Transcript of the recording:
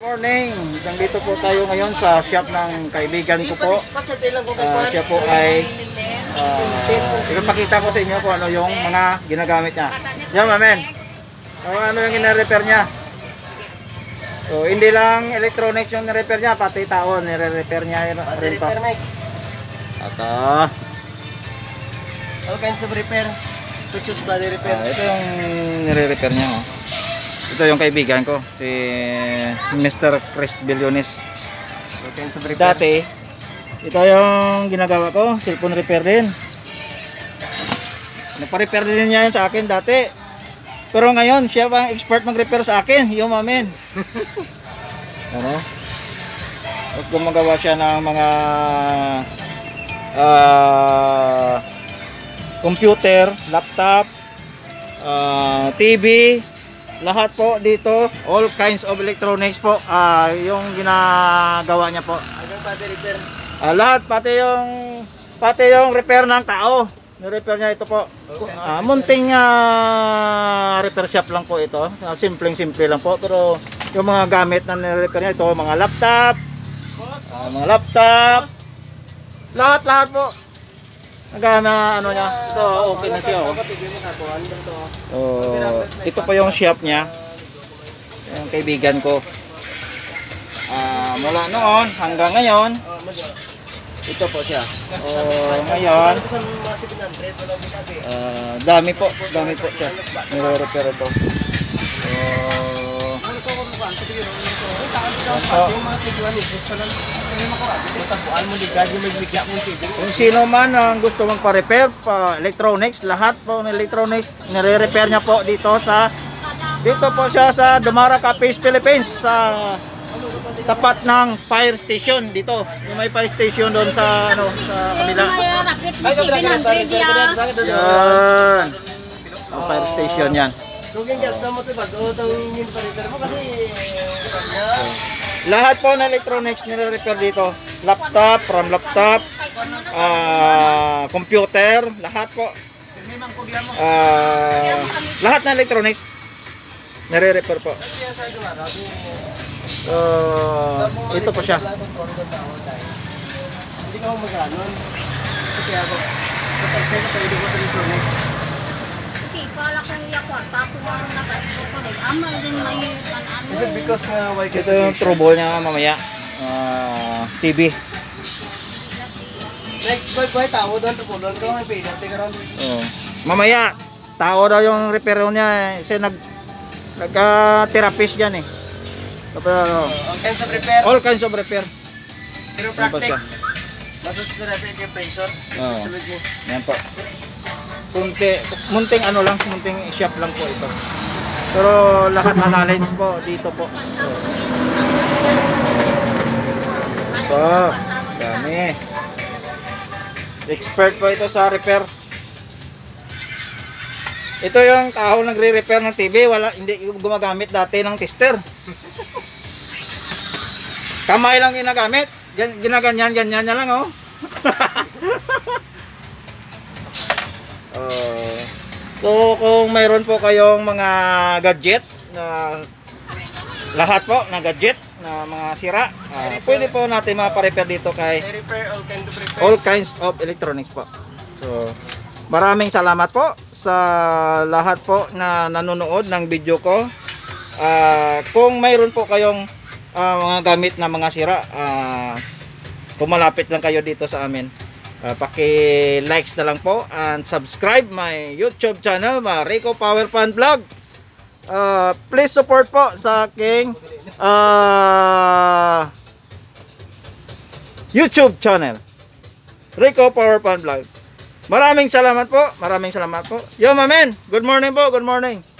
Morning, nandito po tayo ngayon sa shop ng kaibigan ko po. Siya po ay ipapakita ko sa inyo kung ano yung mga ginagamit niya. Yan, mamen. Ano yung gina-repair niya. So, hindi lang electronics yung repair niya, pati tao nire-repair niya rin po. Ito. All kinds of repair. Precious body repair. Ito yung nire-repair niya. Oh. Ito yung kaibigan ko, si Mr. Chris Billones. Dati, ito yung ginagawa ko, cellphone repair din. Nagpa-repair din niya yan sa akin dati. Pero ngayon, siya pa ang expert mag-repair sa akin, yung mamin. Ano? At gumagawa siya ng mga computer, laptop, TV, lahat po dito, all kinds of electronics po, yung ginagawa niya po. Lahat, pati yung repair ng tao. Ni-repair niya ito po. Munting repair shop lang po ito. Simpleng-simple lang po, pero yung mga gamit na ni-repair niya ito, mga laptop, lahat po. Ano niya, ito okay na siya. Ito pa yung shop niya, yung kaibigan ko. Mula noon hanggang ngayon, ito po siya. Ngayon, dami po siya. Nire-repair ito. Kung sino man ang gusto magpa-repair pa electronics, lahat po ng electronics nire-repair niya po dito po siya sa Dumara Cafe, Philippines, sa tapat ng fire station dito. Yung may fire station doon sa sa kabila. Yan. Ang fire station yan. Lahat po ng electronics nire-repair dito. Laptop, from laptop, computer, lahat po. Lahat ng electronics nire-repair po. Ito po siya. Hindi ka mag-anon. Kasi ako, kapag ko sa electronics. Is it because ito yung trouble niya mamaya, TV. Like, tao doon, tupulon ko, may pinati ka ron. Mamaya, tao daw yung repair niya, kasi nagka-therapist dyan eh. All kinds of repair. All kinds of repair. Chiropractic. Massage therapy, acupuncture. Yan po. Munting ano lang, munting shop lang po ito. Pero lahat na knowledge po dito po. Ito, dami. Expert po ito sa repair. Ito yung tao nagre-repair ng TV, hindi gumagamit dati ng tester. Kamay lang ginagamit. Ginaganyan na lang oh. So kung mayroon po kayong mga gadget na lahat po na gadget na mga sira, pwede po natin mapa-repair dito kay all kinds of electronics po. So maraming salamat po sa lahat po na nanonood ng video ko. Kung mayroon po kayong mga gamit na mga sira, pumalapit lang kayo dito sa amin. Paki-likes na lang po and subscribe my YouTube channel, Rico Power Pan Vlog. Please support po sa aking YouTube channel, Rico Power Pan Vlog. Maraming salamat po. Yo, mamen. Good morning po. Good morning.